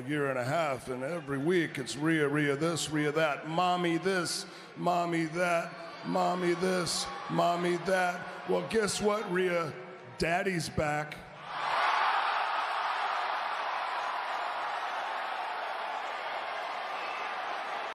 year and a half, and every week it's Rhea this, Rhea that, mommy this, mommy that, mommy this, mommy that. Well, guess what, Rhea? Daddy's back.